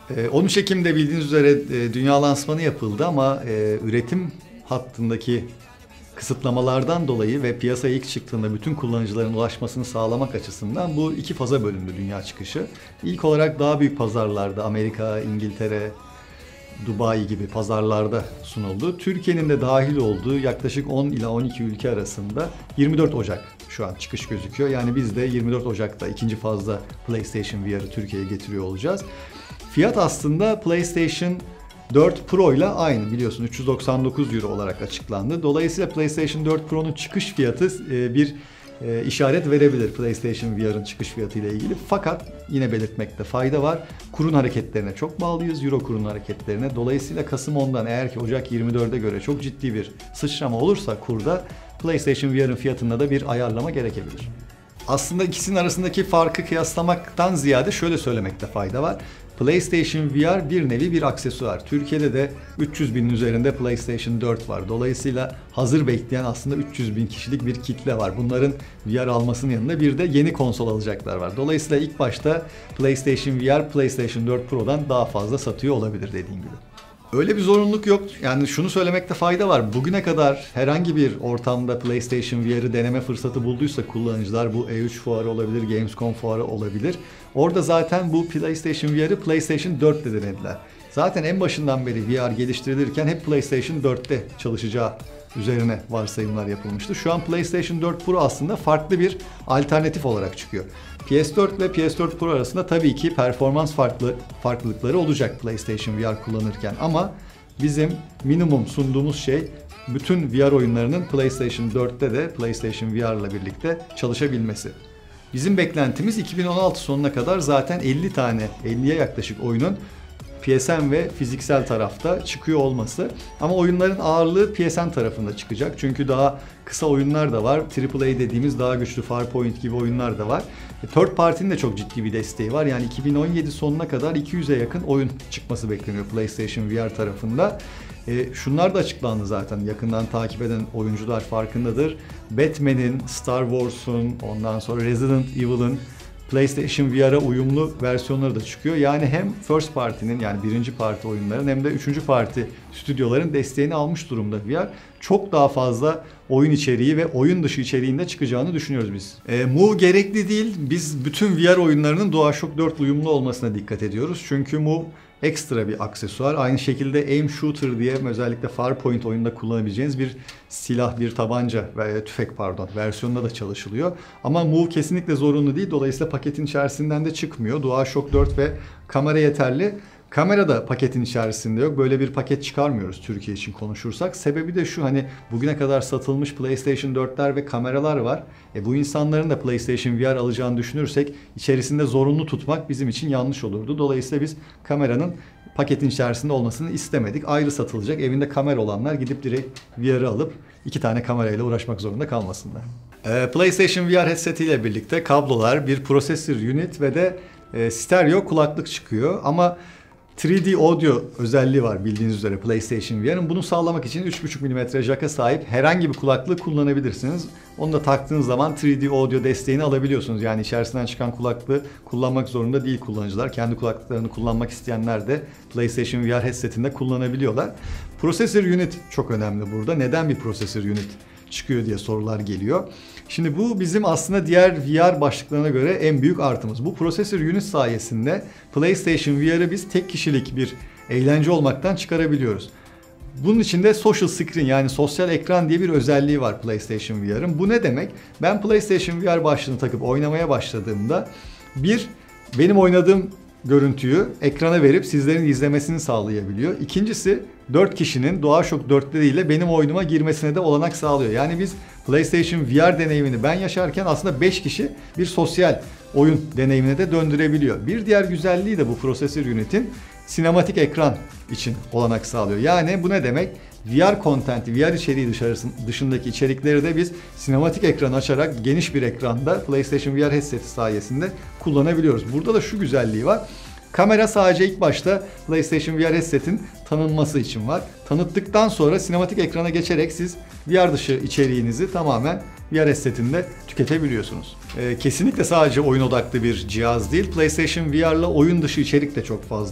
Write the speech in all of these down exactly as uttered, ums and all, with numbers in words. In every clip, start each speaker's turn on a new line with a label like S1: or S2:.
S1: on üç Ekim'de bildiğiniz üzere dünya lansmanı yapıldı ama üretim hattındaki kısıtlamalardan dolayı ve piyasaya ilk çıktığında bütün kullanıcıların ulaşmasını sağlamak açısından bu iki faza bölündü dünya çıkışı. İlk olarak daha büyük pazarlarda Amerika, İngiltere, Dubai gibi pazarlarda sunuldu. Türkiye'nin de dahil olduğu yaklaşık on ila on iki ülke arasında yirmi dört Ocak şu an çıkış gözüküyor. Yani biz de yirmi dört Ocak'ta ikinci fazda PlayStation V R'ı Türkiye'ye getiriyor olacağız. Fiyat aslında PlayStation dört Pro ile aynı, biliyorsun üç yüz doksan dokuz euro olarak açıklandı. Dolayısıyla PlayStation dört Pro'nun çıkış fiyatı bir işaret verebilir PlayStation V R'ın çıkış fiyatı ile ilgili. Fakat yine belirtmekte fayda var. Kurun hareketlerine çok bağlıyız, euro kurun hareketlerine. Dolayısıyla Kasım ondan eğer ki Ocak yirmi dörde göre çok ciddi bir sıçrama olursa kurda, PlayStation V R'ın fiyatında da bir ayarlama gerekebilir. Aslında ikisinin arasındaki farkı kıyaslamaktan ziyade şöyle söylemekte fayda var. PlayStation V R bir nevi bir aksesuar. Türkiye'de de üç yüz binin üzerinde PlayStation dört var. Dolayısıyla hazır bekleyen aslında üç yüz bin kişilik bir kitle var. Bunların V R almasının yanında bir de yeni konsol alacaklar var. Dolayısıyla ilk başta PlayStation V R, PlayStation dört Pro'dan daha fazla satıyor olabilir dediğim gibi. Öyle bir zorunluluk yok. Yani şunu söylemekte fayda var. Bugüne kadar herhangi bir ortamda PlayStation V R'ı deneme fırsatı bulduysa kullanıcılar, bu E üç fuarı olabilir, Gamescom fuarı olabilir. Orada zaten bu PlayStation V R'ı PlayStation dörtte denediler. Zaten en başından beri V R geliştirilirken hep PlayStation dörtte çalışacağı üzerine varsayımlar yapılmıştı. Şu an PlayStation dört Pro aslında farklı bir alternatif olarak çıkıyor. P S dört ve P S dört Pro arasında tabii ki performans farklı farklılıkları olacak PlayStation V R kullanırken, ama bizim minimum sunduğumuz şey bütün V R oyunlarının PlayStation dörtte de PlayStation V R ile birlikte çalışabilmesi. Bizim beklentimiz iki bin on altı sonuna kadar zaten elli tane, elliye yaklaşık oyunun P S N ve fiziksel tarafta çıkıyor olması. Ama oyunların ağırlığı P S N tarafında çıkacak. Çünkü daha kısa oyunlar da var. Triple A dediğimiz daha güçlü Farpoint gibi oyunlar da var. E, Third Party'nin de çok ciddi bir desteği var. Yani iki bin on yedi sonuna kadar iki yüze yakın oyun çıkması bekleniyor PlayStation V R tarafında. E, şunlar da açıklandı zaten. Yakından takip eden oyuncular farkındadır. Batman'in, Star Wars'un, ondan sonra Resident Evil'ın PlayStation V R'a uyumlu versiyonları da çıkıyor. Yani hem first party'nin, yani birinci parti oyunların, hem de üçüncü parti stüdyoların desteğini almış durumda V R. Çok daha fazla oyun içeriği ve oyun dışı içeriğinde çıkacağını düşünüyoruz biz. E, Move gerekli değil. Biz bütün V R oyunlarının DualShock dört uyumlu olmasına dikkat ediyoruz. Çünkü Move ekstra bir aksesuar. Aynı şekilde aim shooter diye özellikle Farpoint oyunda kullanabileceğiniz bir silah, bir tabanca ve tüfek pardon versiyonunda da çalışılıyor. Ama Move kesinlikle zorunlu değil. Dolayısıyla paketin içerisinden de çıkmıyor. DualShock dört ve kamera yeterli. Kamera da paketin içerisinde yok. Böyle bir paket çıkarmıyoruz Türkiye için konuşursak. Sebebi de şu, hani bugüne kadar satılmış PlayStation dörtler ve kameralar var. E bu insanların da PlayStation V R alacağını düşünürsek içerisinde zorunlu tutmak bizim için yanlış olurdu. Dolayısıyla biz kameranın paketin içerisinde olmasını istemedik. Ayrı satılacak. Evinde kamera olanlar gidip direkt V R'ı alıp iki tane kamerayla uğraşmak zorunda kalmasınlar. E, PlayStation V R headset ile birlikte kablolar, bir processor unit ve de e, stereo kulaklık çıkıyor. Ama üç D audio özelliği var bildiğiniz üzere PlayStation V R'ın. Bunu sağlamak için üç buçuk milimetre jaka sahip herhangi bir kulaklığı kullanabilirsiniz. Onu da taktığınız zaman üç D audio desteğini alabiliyorsunuz. Yani içerisinden çıkan kulaklığı kullanmak zorunda değil kullanıcılar. Kendi kulaklıklarını kullanmak isteyenler de PlayStation V R headsetinde kullanabiliyorlar. Processor unit çok önemli burada. Neden bir processor unit çıkıyor diye sorular geliyor. Şimdi bu bizim aslında diğer V R başlıklarına göre en büyük artımız. Bu processor unit sayesinde PlayStation V R'ı biz tek kişilik bir eğlence olmaktan çıkarabiliyoruz. Bunun içinde social screen, yani sosyal ekran diye bir özelliği var PlayStation V R'ın. Bu ne demek? Ben PlayStation V R başlığını takıp oynamaya başladığımda bir, benim oynadığım görüntüyü ekrana verip sizlerin izlemesini sağlayabiliyor. İkincisi, dört kişinin DualShock dörtleriyle benim oyunuma girmesine de olanak sağlıyor. Yani biz PlayStation V R deneyimini ben yaşarken aslında beş kişi bir sosyal oyun deneyimine de döndürebiliyor. Bir diğer güzelliği de bu processor unit'in sinematik ekran için olanak sağlıyor. Yani bu ne demek? V R content'i, V R içeriği dışındaki içerikleri de biz sinematik ekran açarak geniş bir ekranda PlayStation V R headseti sayesinde kullanabiliyoruz. Burada da şu güzelliği var. Kamera sadece ilk başta PlayStation V R headset'in tanınması için var. Tanıttıktan sonra sinematik ekrana geçerek siz V R dışı içeriğinizi tamamen V R headset'inde tüketebiliyorsunuz. Ee, kesinlikle sadece oyun odaklı bir cihaz değil. PlayStation V R'la oyun dışı içerik de çok fazla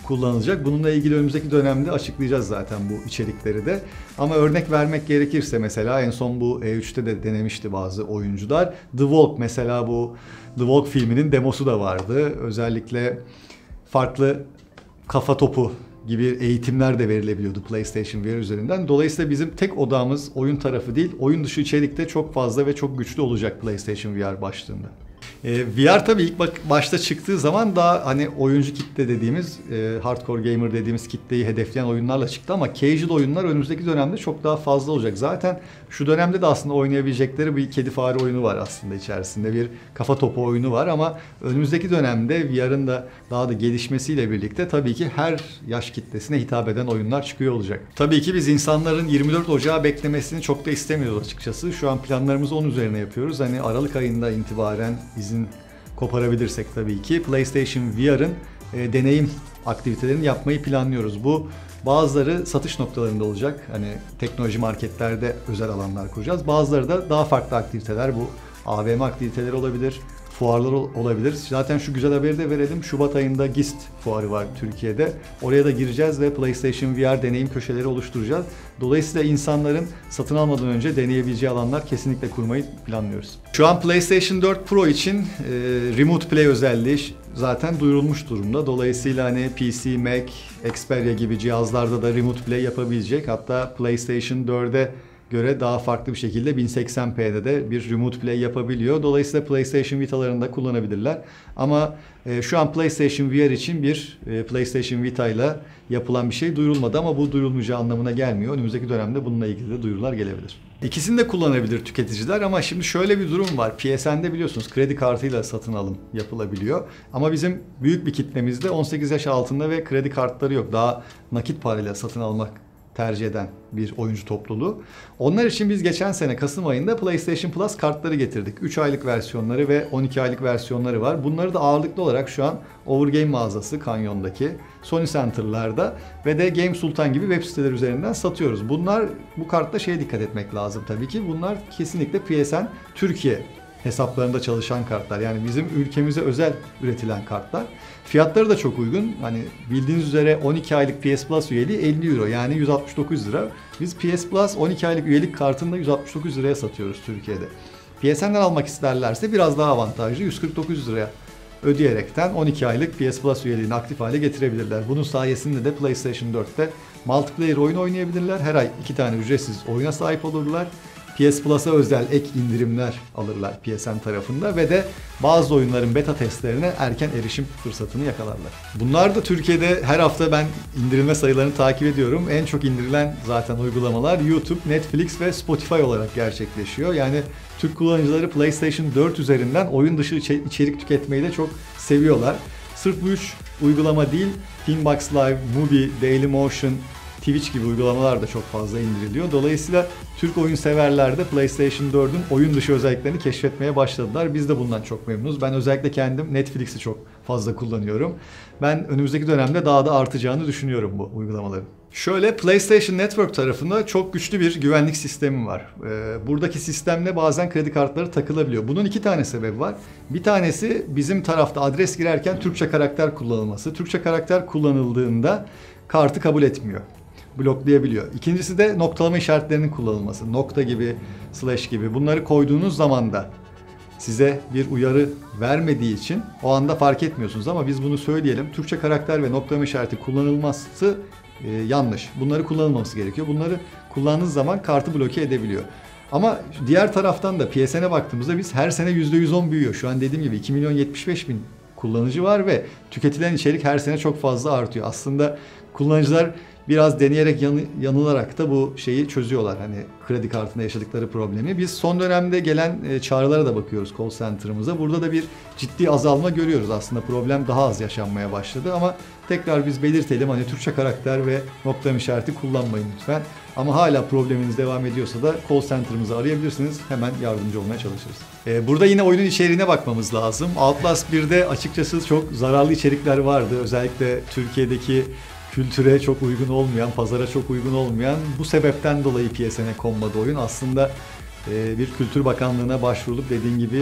S1: kullanılacak. Bununla ilgili önümüzdeki dönemde açıklayacağız zaten bu içerikleri de. Ama örnek vermek gerekirse mesela en son bu E üçte de denemişti bazı oyuncular. The Walk mesela, bu The Walk filminin demosu da vardı. Özellikle farklı kafa topu gibi eğitimler de verilebiliyordu PlayStation V R üzerinden. Dolayısıyla bizim tek odamız oyun tarafı değil, oyun dışı içerik de çok fazla ve çok güçlü olacak PlayStation V R başlığında. E, V R tabii ilk başta çıktığı zaman daha hani oyuncu kitle dediğimiz, e, hardcore gamer dediğimiz kitleyi hedefleyen oyunlarla çıktı ama casual oyunlar önümüzdeki dönemde çok daha fazla olacak. Zaten şu dönemde de aslında oynayabilecekleri bir kedi fare oyunu var aslında içerisinde. Bir kafa topu oyunu var ama önümüzdeki dönemde V R'ın da daha da gelişmesiyle birlikte tabii ki her yaş kitlesine hitap eden oyunlar çıkıyor olacak. Tabii ki biz insanların yirmi dört Ocağı beklemesini çok da istemiyoruz açıkçası. Şu an planlarımızı onun üzerine yapıyoruz. Hani Aralık ayında itibaren izin koparabilirsek tabii ki PlayStation V R'ın e, deneyim aktivitelerini yapmayı planlıyoruz. Bu bazıları satış noktalarında olacak. Hani teknoloji marketlerde özel alanlar kuracağız. Bazıları da daha farklı aktiviteler, bu A V M aktiviteleri olabilir, fuarlar olabilir. Zaten şu güzel haberi de verelim. Şubat ayında GIST fuarı var Türkiye'de. Oraya da gireceğiz ve PlayStation V R deneyim köşeleri oluşturacağız. Dolayısıyla insanların satın almadan önce deneyebileceği alanlar kesinlikle kurmayı planlıyoruz. Şu an PlayStation dört Pro için e, Remote Play özelliği zaten duyurulmuş durumda. Dolayısıyla hani P C, Mac, Xperia gibi cihazlarda da Remote Play yapabilecek. Hatta PlayStation dörde göre daha farklı bir şekilde bin seksen p'de de bir Remote Play yapabiliyor. Dolayısıyla PlayStation Vita'larında kullanabilirler. Ama e, şu an PlayStation V R için bir e, PlayStation Vita ile yapılan bir şey duyurulmadı ama bu duyurulmayacağı anlamına gelmiyor. Önümüzdeki dönemde bununla ilgili de duyurular gelebilir. İkisini de kullanabilir tüketiciler ama şimdi şöyle bir durum var. P S N'de biliyorsunuz kredi kartıyla satın alım yapılabiliyor. Ama bizim büyük bir kitlemizde on sekiz yaş altında ve kredi kartları yok. Daha nakit parayla satın almak tercih eden bir oyuncu topluluğu. Onlar için biz geçen sene Kasım ayında PlayStation Plus kartları getirdik. üç aylık versiyonları ve on iki aylık versiyonları var. Bunları da ağırlıklı olarak şu an Overgame mağazası Kanyon'daki, Sony Center'larda ve de Game Sultan gibi web siteler üzerinden satıyoruz. Bunlar, bu kartta şeye dikkat etmek lazım tabii ki. Bunlar kesinlikle P S N Türkiye hesaplarında çalışan kartlar. Yani bizim ülkemize özel üretilen kartlar. Fiyatları da çok uygun. Hani bildiğiniz üzere on iki aylık P S Plus üyeliği elli euro, yani yüz altmış dokuz lira. Biz P S Plus on iki aylık üyelik kartını da yüz altmış dokuz liraya satıyoruz Türkiye'de. P S N'den almak isterlerse biraz daha avantajlı, yüz kırk dokuz liraya ödeyerekten on iki aylık P S Plus üyeliğini aktif hale getirebilirler. Bunun sayesinde de PlayStation dörtte multiplayer oyun oynayabilirler. Her ay iki tane ücretsiz oyuna sahip olurlar. P S Plus'a özel ek indirimler alırlar P S N tarafında ve de bazı oyunların beta testlerine erken erişim fırsatını yakalarlar. Bunlar da Türkiye'de her hafta ben indirilme sayılarını takip ediyorum. En çok indirilen zaten uygulamalar YouTube, Netflix ve Spotify olarak gerçekleşiyor. Yani Türk kullanıcıları PlayStation dört üzerinden oyun dışı içerik tüketmeyi de çok seviyorlar. Sırf bu üç uygulama değil, Pinbox Live, Mubi, Dailymotion, Twitch gibi uygulamalar da çok fazla indiriliyor. Dolayısıyla Türk oyun severler de PlayStation dördün oyun dışı özelliklerini keşfetmeye başladılar. Biz de bundan çok memnunuz. Ben özellikle kendim Netflix'i çok fazla kullanıyorum. Ben önümüzdeki dönemde daha da artacağını düşünüyorum bu uygulamaların. Şöyle, PlayStation Network tarafında çok güçlü bir güvenlik sistemi var. Ee, buradaki sistemle bazen kredi kartları takılabiliyor. Bunun iki tane sebebi var. Bir tanesi bizim tarafta adres girerken Türkçe karakter kullanılması. Türkçe karakter kullanıldığında kartı kabul etmiyor, bloklayabiliyor. İkincisi de noktalama işaretlerinin kullanılması. Nokta gibi, slash gibi. Bunları koyduğunuz zaman da size bir uyarı vermediği için o anda fark etmiyorsunuz. Ama biz bunu söyleyelim. Türkçe karakter ve noktalama işareti kullanılması e, yanlış. Bunları kullanılmaması gerekiyor. Bunları kullandığınız zaman kartı bloke edebiliyor. Ama diğer taraftan da P S N'e baktığımızda biz her sene yüzde yüz on büyüyor. Şu an dediğim gibi iki milyon yetmiş beş bin kullanıcı var ve tüketilen içerik her sene çok fazla artıyor. Aslında kullanıcılar biraz deneyerek yanı, yanılarak da bu şeyi çözüyorlar. Hani kredi kartında yaşadıkları problemi. Biz son dönemde gelen e, çağrılara da bakıyoruz call center'ımıza. Burada da bir ciddi azalma görüyoruz. Aslında problem daha az yaşanmaya başladı ama tekrar biz belirtelim, hani Türkçe karakter ve noktalama işareti kullanmayın lütfen. Ama hala probleminiz devam ediyorsa da call center'ımızı arayabilirsiniz. Hemen yardımcı olmaya çalışırız. Ee, burada yine oyunun içeriğine bakmamız lazım. Outlast birde açıkçası çok zararlı içerikler vardı. Özellikle Türkiye'deki kültüre çok uygun olmayan, pazara çok uygun olmayan, bu sebepten dolayı P S N'e konmadı oyun. Aslında e, bir Kültür Bakanlığı'na başvurulup dediğin gibi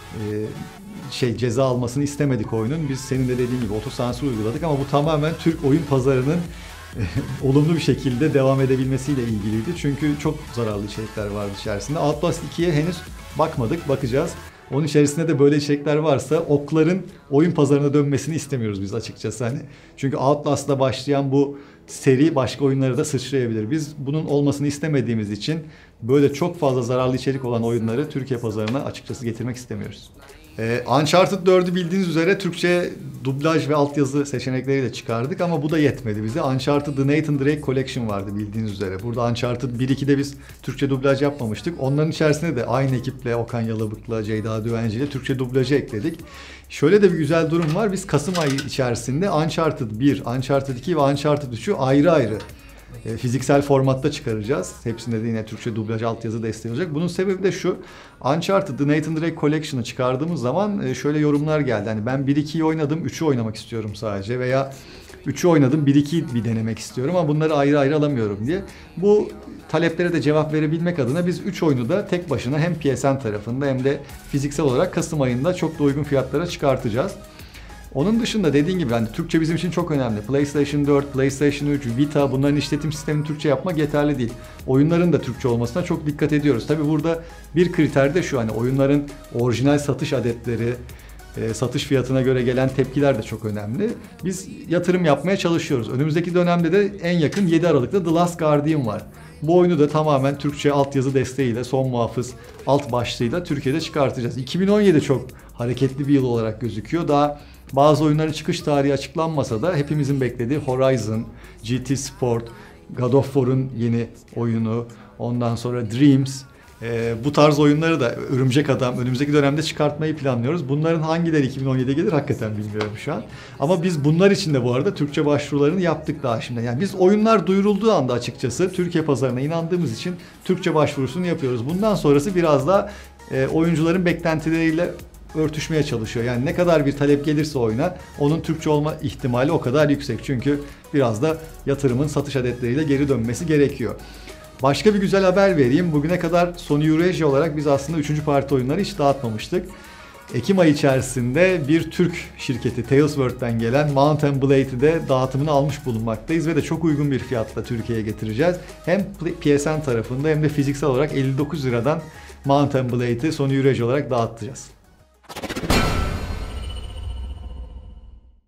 S1: şey ceza almasını istemedik oyunun. Biz senin de dediğin gibi otosansür uyguladık ama bu tamamen Türk oyun pazarının olumlu bir şekilde devam edebilmesiyle ilgiliydi. Çünkü çok zararlı içerikler vardı içerisinde. Outlast ikiye henüz bakmadık, bakacağız. Onun içerisinde de böyle içerikler varsa okların oyun pazarına dönmesini istemiyoruz biz açıkçası. Hani çünkü Outlast'la başlayan bu seri başka oyunlara da sıçrayabilir. Biz bunun olmasını istemediğimiz için böyle çok fazla zararlı içerik olan oyunları Türkiye pazarına açıkçası getirmek istemiyoruz. Ee, Uncharted dördü bildiğiniz üzere Türkçe dublaj ve altyazı seçenekleriyle çıkardık ama bu da yetmedi bize. Uncharted The Nathan Drake Collection vardı bildiğiniz üzere. Burada Uncharted bir iki'de biz Türkçe dublaj yapmamıştık. Onların içerisinde de aynı ekiple Okan Yalabık'la Ceyda Düvenci ile Türkçe dublajı ekledik. Şöyle de bir güzel durum var. Biz Kasım ayı içerisinde Uncharted bir, Uncharted iki ve Uncharted üçü ayrı ayrı E, fiziksel formatta çıkaracağız. Hepsinde de yine Türkçe dublaj altyazı desteği olacak. Bunun sebebi de şu. Uncharted The Nathan Drake Collection'ı çıkardığımız zaman e, şöyle yorumlar geldi. Hani ben bir iki'yi oynadım, üçü oynamak istiyorum sadece veya üçü oynadım, bir iki'yi bir denemek istiyorum ama bunları ayrı ayrı alamıyorum diye. Bu taleplere de cevap verebilmek adına biz üç oyunu da tek başına hem P S N tarafında hem de fiziksel olarak Kasım ayında çok da uygun fiyatlara çıkartacağız. Onun dışında dediğin gibi hani Türkçe bizim için çok önemli. PlayStation dört, PlayStation üç, Vita bunların işletim sistemini Türkçe yapmak yeterli değil. Oyunların da Türkçe olmasına çok dikkat ediyoruz. Tabii burada bir kriter de şu hani oyunların orijinal satış adetleri, e, satış fiyatına göre gelen tepkiler de çok önemli. Biz yatırım yapmaya çalışıyoruz. Önümüzdeki dönemde de en yakın yedi Aralık'ta The Last Guardian var. Bu oyunu da tamamen Türkçe altyazı desteğiyle, son muhafız alt başlığıyla Türkiye'de çıkartacağız. iki bin on yedi çok hareketli bir yıl olarak gözüküyor. Daha bazı oyunların çıkış tarihi açıklanmasa da hepimizin beklediği Horizon, G T Sport, God of War'un yeni oyunu, ondan sonra Dreams, e, bu tarz oyunları da Örümcek Adam önümüzdeki dönemde çıkartmayı planlıyoruz. Bunların hangileri iki bin on yedi'ye gelir hakikaten bilmiyorum şu an. Ama biz bunlar için de bu arada Türkçe başvurularını yaptık daha şimdi. Yani biz oyunlar duyurulduğu anda açıkçası Türkiye pazarına inandığımız için Türkçe başvurusunu yapıyoruz. Bundan sonrası biraz da e, oyuncuların beklentileriyle örtüşmeye çalışıyor. Yani ne kadar bir talep gelirse oyuna onun Türkçe olma ihtimali o kadar yüksek. Çünkü biraz da yatırımın satış adetleriyle geri dönmesi gerekiyor. Başka bir güzel haber vereyim. Bugüne kadar Sony Eurasia olarak biz aslında üçüncü parti oyunları hiç dağıtmamıştık. Ekim ayı içerisinde bir Türk şirketi Talesworth'ten gelen Mount and Blade'i de dağıtımını almış bulunmaktayız ve de çok uygun bir fiyatla Türkiye'ye getireceğiz. Hem P S N tarafında hem de fiziksel olarak elli dokuz liradan Mount and Blade'i Sony Eurasia olarak dağıtacağız.